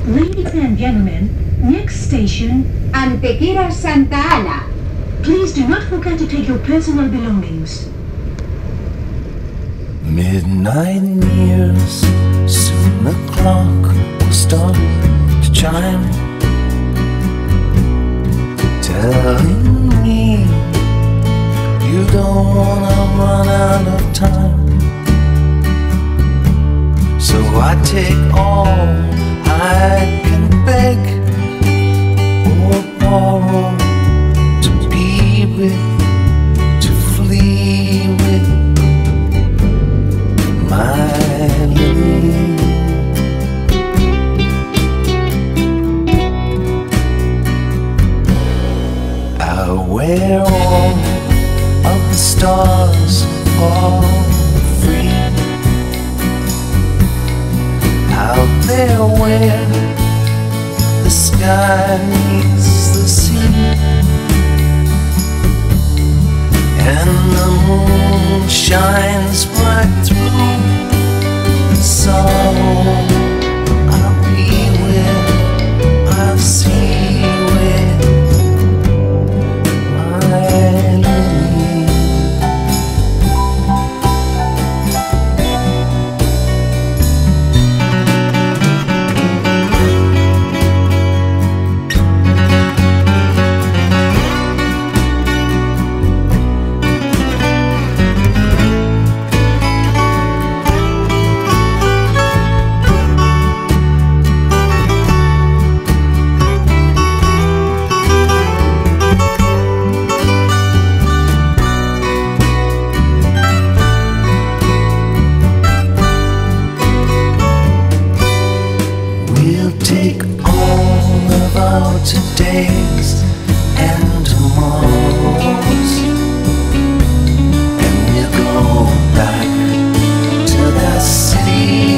Ladies and gentlemen, next station, Antequera Santa Ana. please do not forget to take your personal belongings. Midnight nears, soon the clock will start to chime, telling me you don't wanna run out of time. So I take all I can beg or borrow to be with, to flee with my Lily. I wear all of the stars for free, out there where the sky meets the sea, and the moon shines bright through the sorrow. I'll be where I'll see where my Lily. We'll take all of our todays and tomorrows, and we'll go back to that city